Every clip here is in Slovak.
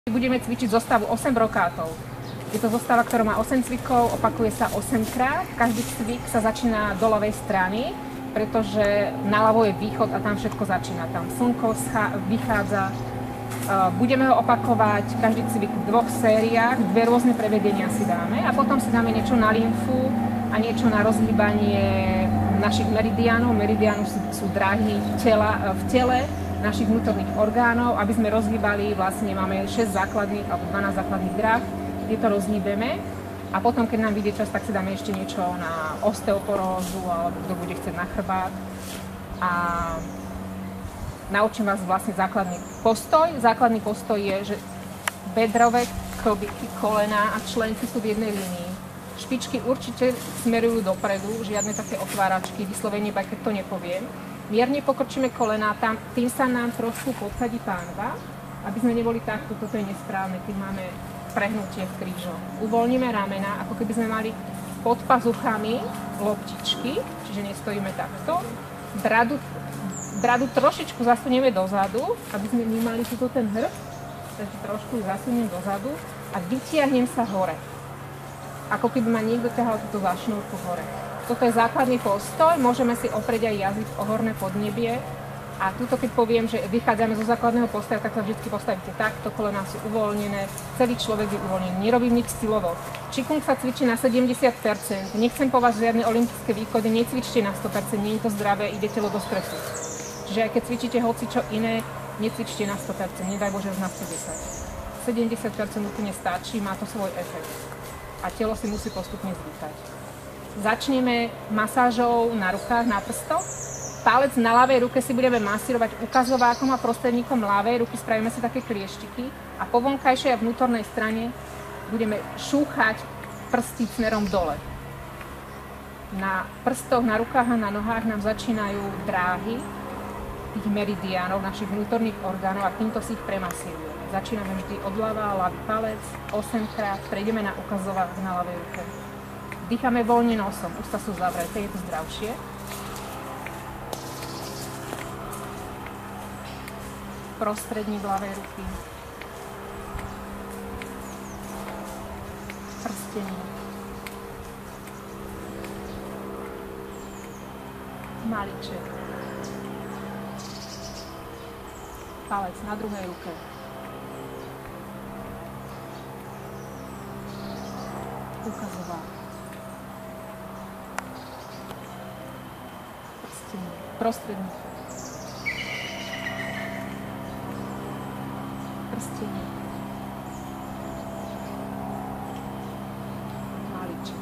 Budeme cvičiť zostavu 8 brokátov. Je to zostava, ktorá má 8 cvikov, opakuje sa 8 krát. Každý cvik sa začína do ľavej strany, pretože naľavo je východ a tam všetko začína. Tam slnko vychádza. Budeme ho opakovať každý cvik v 2 sériách, 2 rôzne prevedenia si dáme a potom si dáme niečo na lymfu a niečo na rozhýbanie našich meridiánov. Meridiány sú dráhy v tele našich vnútorných orgánov, aby sme rozhýbali, vlastne máme 6 základných alebo 12 základných dráh, tieto rozhýbeme a potom, keď nám vyjde čas, tak si dáme ešte niečo na osteoporózu alebo kto bude chcieť na chrbát a naučím vás vlastne základný postoj. Základný postoj je, že bedrové klbiky, kolená a členky sú v jednej línii. Špičky určite smerujú dopredu, žiadne také otváračky, vyslovene, keď to nepoviem. Mierne pokrčíme kolená, tým sa nám trošku podsadí pánva, aby sme neboli takto, toto je nesprávne, keď máme prehnutie v krížoch. Uvoľníme ramena, ako keby sme mali pod pazuchami loptičky, čiže nestojíme takto. Bradu trošičku zasunieme dozadu, aby sme nemali tuto ten hrb, takže trošku zasuniem dozadu a vytiahnem sa hore. Ako keby ma niekto ťahal túto za šnúrku hore. Toto je základný postoj, môžeme si oprieť aj jazyk o horné podnebie. A tuto, keď poviem, že vychádzame zo základného postoja, tak sa vždy postavíte takto, kolená sú uvoľnené, celý človek je uvoľnený, nerobím nič silovo. Qigong sa cvičí na 70%, nechcem po vás žiadne olympijské výkony, necvičte na 100%, nie je to zdravé, ide telo do stresu. Čiže aj keď cvičíte hocičo iné, necvičte na 100%, nedaj Bože na 110%. 70% úplne stačí, má to svoj efekt. A telo si musí postupne zvykať. Začneme masážou na rukách, na prstoch. Palec na ľavej ruke si budeme masírovať ukazovákom a prostredníkom ľavej ruky, spravíme si také klieštiky a po vonkajšej a vnútornej strane budeme šúchať prsty smerom dole. Na prstoch, na rukách a na nohách nám začínajú dráhy tých meridiánov, našich vnútorných orgánov a týmto si ich premasírujeme. Začíname vždy od ľava, ľavý palec, 8 krát, prejdeme na ukazovák na ľavej ruke. Dýchame voľne nosom, ústa sú zavreté, je to zdravšie. Prostredník ľavej ruky. Prstenie. Malíček. Palec na druhej ruke. Ukazovák. Prstenie. Prostredník. Prstenie. Malíček.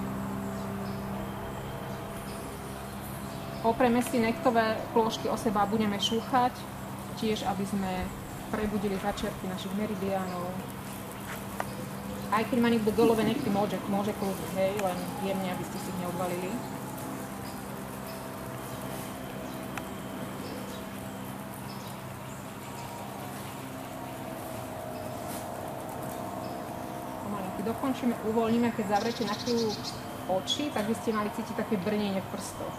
Opreme si nechtové plôžky o seba a budeme šúchať, tiež aby sme prebudili začiatky našich meridiánov. Aj keď má niekto dolové nechty, môže kľúdiť, hej, len jemne, aby ste si ich neodvalili. Dokončíme, uvoľníme, keď zavrete na chvíľu oči, tak by ste mali cítiť také brnenie v prstoch.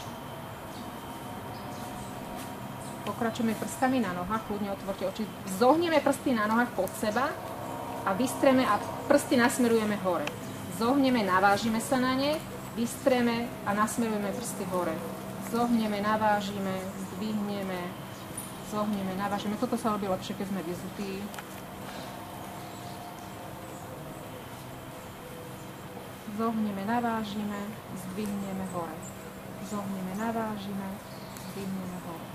Pokračujeme prstami na nohách, kľudne otvorte oči. Zohneme prsty na nohách pod seba a vystreme a prsty nasmerujeme hore. Zohneme, navážime sa na ne, vystreme a nasmerujeme prsty hore. Zohneme, navážime, zdvihneme, zohneme, navážime. Toto sa robí lepšie, keď sme vyzutí. Zohneme, navážime, zdvihneme hore. Zohneme, navážime, zdvihneme hore.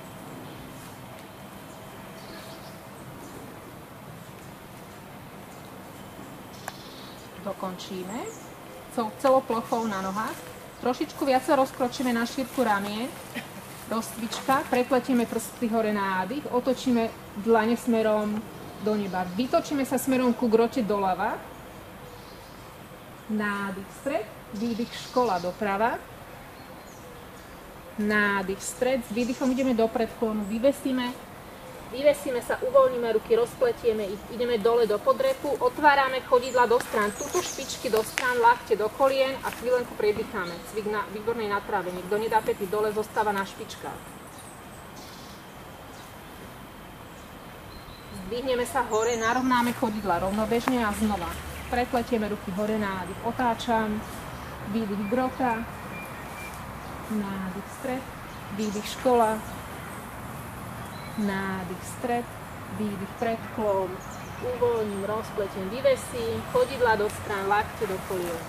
Dokončíme. Celou plochou na nohách. Trošičku viac sa rozkročíme na šírku ramien. Rozcvička. Prepletieme prsty hore na nádych. Otočíme dlane smerom do neba. Vytočíme sa smerom ku grote doľava. Nádych stred, výdych škola doprava, nádych stred, s výdychom ideme do predklonu, vyvesíme sa, uvoľníme ruky, rozpletieme ich, ideme dole do podrepu, otvárame chodidla do strán, tuto špičky do strán, lakte do kolien a chvíľenku predýchame, cvik na výbornej natrávení, kto nedá pety dole, zostáva na špičkách. Zdvihneme sa hore, narovnáme chodidla rovnobežne a znova. Prepletieme ruky hore, nádych, otáčam, výdych grota, nádych stred, výdych škola, nádych stred, výdych predklon, uvoľním, rozpletiem, vyvesím, chodidla do strán, lakte do kolien.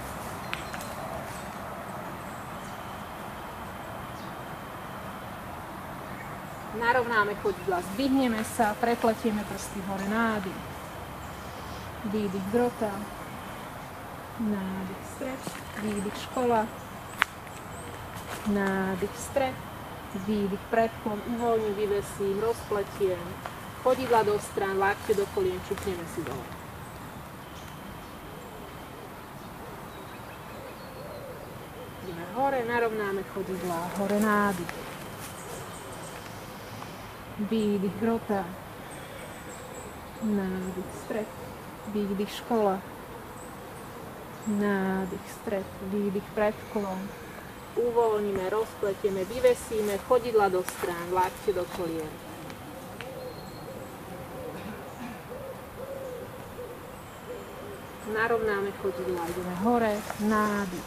Narovnáme chodidla, zdvihneme sa, prepletieme prsty hore, nádych, výdych grota, nádych stred, výdych škola, nádych stred, výdych predklon, uvoľním, vyvesím, rozpletiem, chodidla do strán, lakte do kolien, čupneme si dole. Ideme hore, narovnáme chodidla, hore nádych. Výdych grota, nádych stred, výdych škola, nádych stred, výdych predklon. Uvoľníme, rozpletieme, vyvesíme, chodidla do strán, lakte do kolien. Narovnáme chodidla, ideme hore, nádych.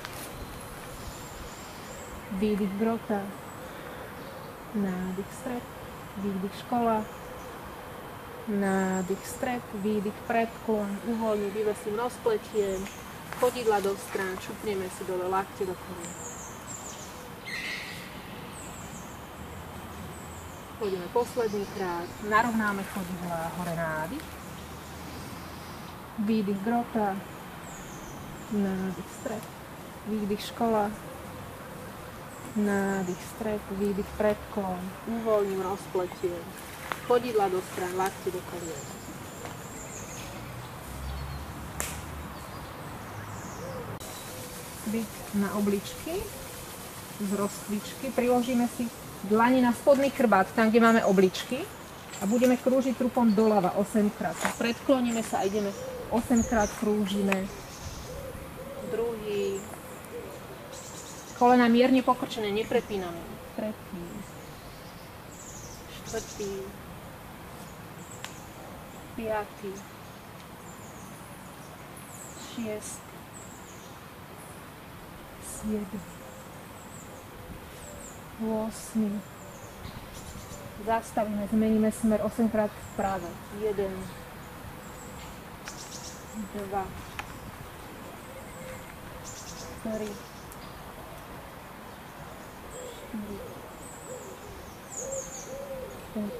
Výdych grota, nádych stred, výdych škola, nádych stred, výdych predklon, uvoľním, vyvesím, rozpletiem, chodidla do strán, čupneme si dole, lakte do kolien. Chodíme posledný krát, narovnáme chodidla, hore nádych, výdych grota, nádych stred, výdych škola, nádych stred, výdych predklon, uvoľním, rozpletiem, chodidla do strán, lakte do kolien. Byť na obličky z rozcvičky, priložíme si dlani na spodný chrbát, tam, kde máme obličky a budeme krúžiť trupom doľava 8 krát. Predkloníme sa a ideme 8 krát krúžime. Druhý. Kolena mierne pokrčené, neprepíname. Tretí. Štvrtý. Piatý. Šiestý. Siedmy. 8. Zastavíme, zmeníme smer 8 krát vpravo. 1, 2, 3, 4, 5,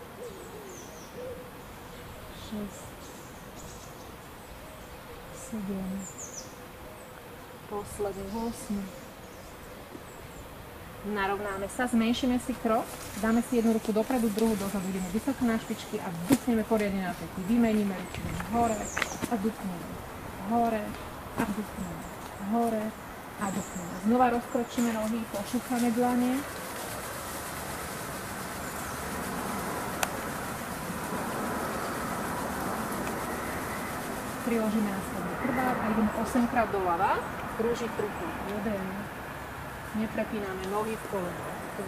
6, 7, posledný 8. Narovnáme sa, zmenšíme si krok, dáme si jednu ruku dopredu, druhú dozadu, ideme vysoko na špičky a dupneme poriadne na pety. Vymeníme ruky hore a dupneme, hore a dupneme, hore a dupneme. Znova rozkročíme nohy, pošúchame dlane. Priložíme na spodný chrbát a ideme 8 krát doľava, krúžiť ruku. 1. Neprepíname nohy v kolenách. 2,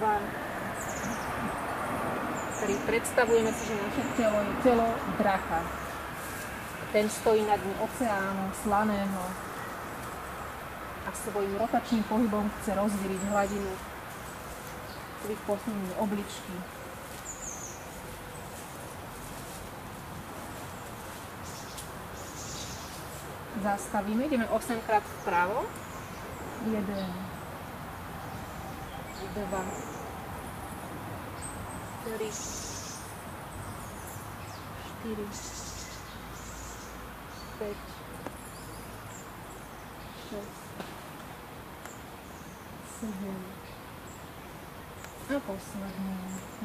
3. Predstavujeme si, že naše telo je telo dracha. Ten stojí na dne oceánu, slaného a svojím rotačným pohybom chce rozvíriť hladinu svojich posunúť obličky. Zastavíme, ideme 8 krát vpravo. 1, 2, 3, 4, 5, 6, 7 a posledný.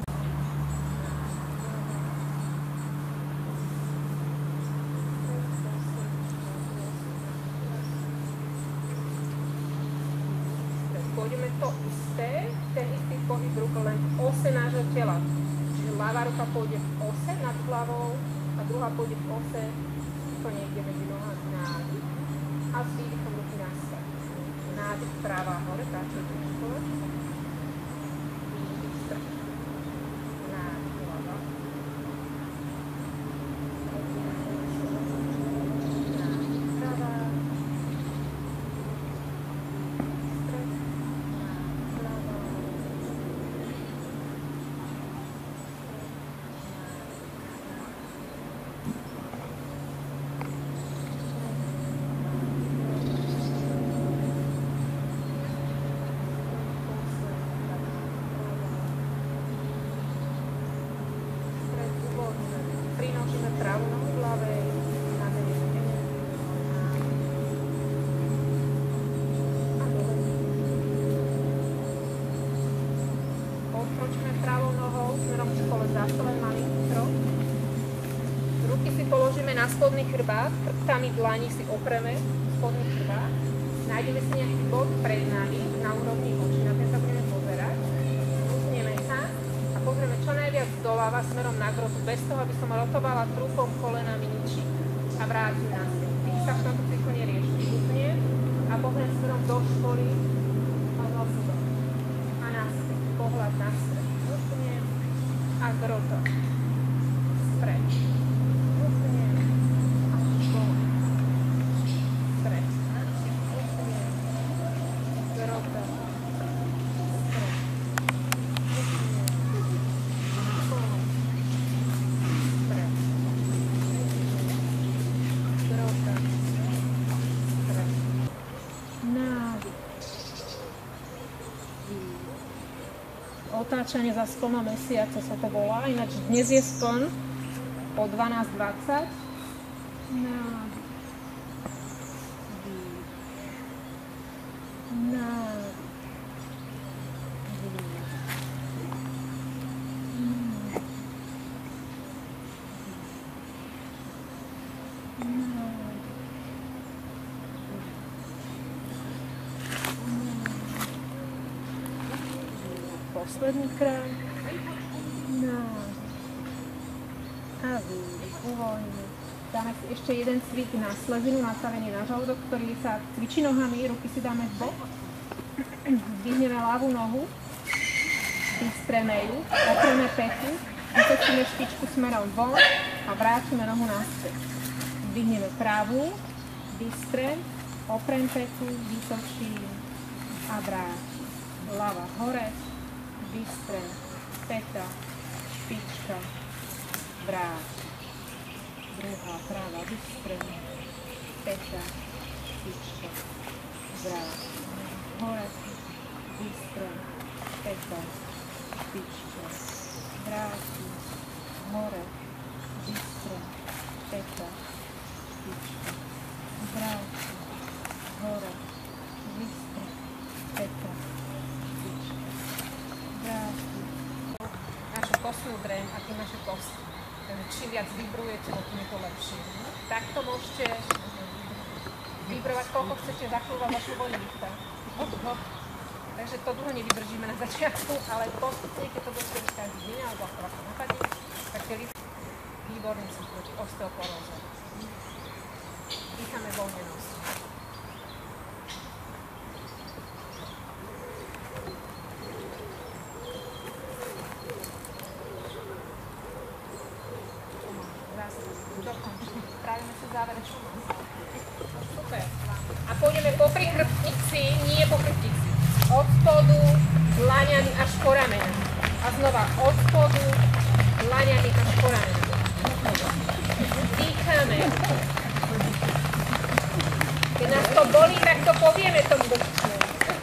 Pôjdeme to isté, ten istý pohyb rúk len v ose nášho tela. Čiže ľavá ruka pôjde v ose nad hlavou a druhá pôjde v ose úplne ide medzi nohami, nádych a s výdychom ruky naspäť. Nádych práva hore, pracuje trošku. Výdych strach. Nádych ľava. zase len malý krok. Ruky si položíme na spodný chrbát, chrbtami dlaní si opreme spodný chrbát. Nájdeme si nejaký bod pred nami na úrovni očí, na ten sa budeme pozerať. Usnieme sa a pozrieme čo najviac doľava smerom na grotu, bez toho, aby som rotovala trúpom, kolenami, ničím. A vrátim naspäť. Ty sa v tomto cyklu nerieši. Usniem a pozriem smerom do školy a zase a naspäť. Pohľad naspäť. Usniem a grota. Spreč. Usniem a škola. Spreč. Otáčanie za sklnom mesiaca sa to volá, ináč dnes je sklon o 12:20. Posledný krát. A výdych, uvoľníme. Dáme si ešte jeden cvik na slezinu, nastavenie na žalúdok, ktorý sa cvičí nohami, ruky si dáme v bok. Zdvihneme ľavú nohu, vystreme ju, opreme petu, vytočíme špičku smerom von a vrátime nohu naspäť. Zdvihneme pravú, vystrem, oprem petu, vytočím a vrátim. Ľava hore, vystrem, peta, špička, vrátim. Druhá práva, vystrem, peta, špička, vrátim. Hore, vystrem, peta, špička, vrátim. Hore, vystrem, peta, špička, vrátim. Hore, vystrem, peta, špička, vrátim. Našu kostnú dreň a tým naše kosti. Čím viac vibrujete, tým je to lepšie. Takto môžete vibrovať, koľko chcete, zachovať vašu voľnýchta. Takže to dlho nevydržíme na začiatku, ale postupne, keď to budete robiť každý deň, alebo ako vás to napadne, tak je výborný sú proti osteoporóze. Dýchame voľne nos. Spravíme si záverečnú masáž. Super. A pôjdeme popri chrbtici, nie po chrbtici. Od spodu, dlaňami až po ramena. A znova od spodu, dlaňami až po ramena. Dýchame. Keď nás to bolí, tak to povieme tomu dotyčnému.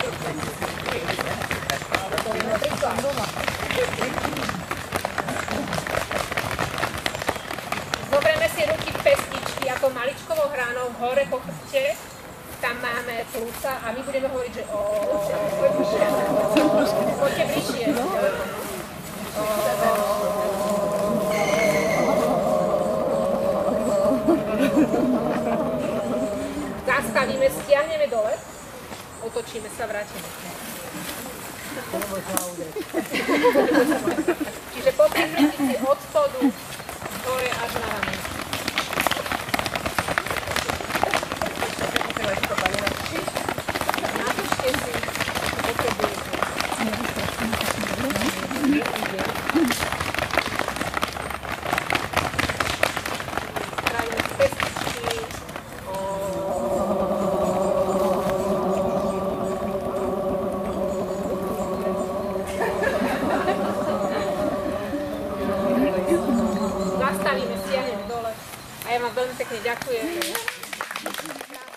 Zoberieme si ruky v pestičky ako maličkovou hranou hore po chrbte. Tam máme plúca a my budeme hovoriť, že poďte bližšie. Zastavíme, stiahneme dole, otočíme sa, vrátime. Čiže popri chrbtici od spodu hore až na rameno. Natúžte si, čo potrebujete. Spravíme si pestičky. Zastavíme, stiahneme dole. A ja vám veľmi pekne ďakujem.